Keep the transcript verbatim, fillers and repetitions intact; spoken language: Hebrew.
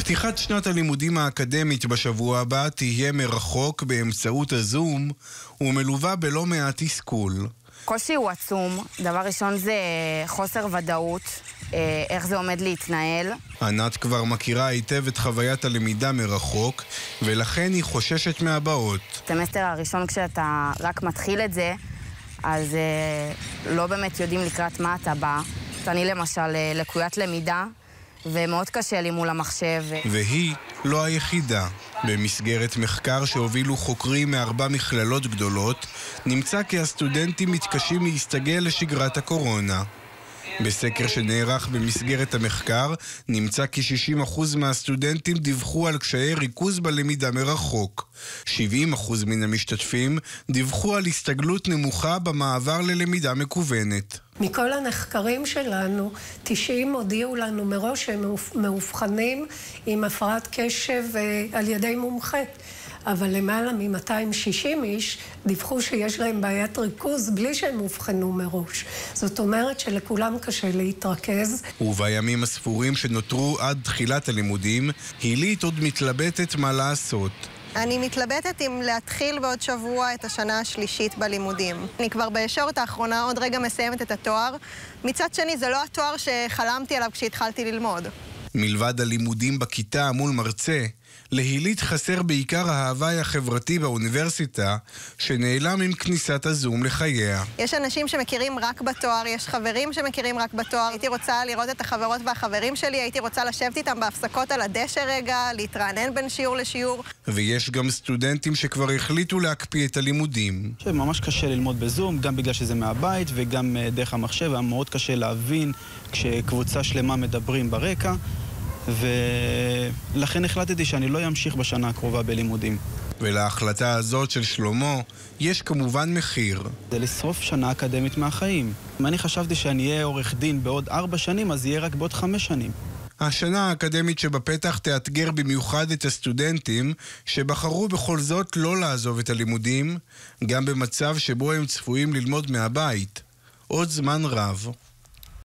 פתיחת שנת הלימודים האקדמית בשבוע הבא תהיה מרחוק באמצעות הזום ומלווה בלא מעט תסכול. קושי הוא עצום. דבר ראשון זה חוסר ודאות, איך זה עומד להתנהל. ענת כבר מכירה היטב את חוויית הלמידה מרחוק, ולכן היא חוששת מהבאות. סמסטר הראשון כשאתה רק מתחיל את זה, אז לא באמת יודעים לקראת מה אתה בא. אני למשל לקוית למידה, ומאוד קשה לי מול המחשב. והיא לא היחידה. במסגרת מחקר שהובילו חוקרים מארבע מכללות גדולות, נמצא כי הסטודנטים מתקשים להסתגל לשגרת הקורונה. בסקר שנערך במסגרת המחקר, נמצא כי שישים אחוז מהסטודנטים דיווחו על קשיי ריכוז בלמידה מרחוק. שבעים אחוז מן המשתתפים דיווחו על הסתגלות נמוכה במעבר ללמידה מקוונת. מכל הנחקרים שלנו, תשעים הודיעו לנו מראש שהם מאובחנים עם הפרעת קשב על ידי מומחה. אבל למעלה מ-מאתיים ושישים איש דיווחו שיש להם בעיית ריכוז בלי שהם הובחנו מראש. זאת אומרת שלכולם קשה להתרכז. ובימים הספורים שנותרו עד תחילת הלימודים, הילית עוד מתלבטת מה לעשות. אני מתלבטת אם להתחיל בעוד שבוע את השנה השלישית בלימודים. אני כבר בישורת האחרונה עוד רגע מסיימת את התואר. מצד שני, זה לא התואר שחלמתי עליו כשהתחלתי ללמוד. מלבד הלימודים בכיתה מול מרצה, להילית חסר בעיקר ההוואי החברתי באוניברסיטה, שנעלם עם כניסת הזום לחייה. יש אנשים שמכירים רק בתואר, יש חברים שמכירים רק בתואר. הייתי רוצה לראות את החברות והחברים שלי, הייתי רוצה לשבת איתם בהפסקות על הדשא רגע, להתרענן בין שיעור לשיעור. ויש גם סטודנטים שכבר החליטו להקפיא את הלימודים. ממש קשה ללמוד בזום, גם בגלל שזה מהבית וגם דרך המחשב, היה מאוד קשה להבין כשקבוצה שלמה מדברים ברקע. ולכן החלטתי שאני לא אמשיך בשנה הקרובה בלימודים. ולהחלטה הזאת של שלמה יש כמובן מחיר. זה לשרוף שנה אקדמית מהחיים. אם אני חשבתי שאני אהיה עורך דין בעוד ארבע שנים, אז יהיה רק בעוד חמש שנים. השנה האקדמית שבפתח תאתגר במיוחד את הסטודנטים שבחרו בכל זאת לא לעזוב את הלימודים, גם במצב שבו הם צפויים ללמוד מהבית עוד זמן רב.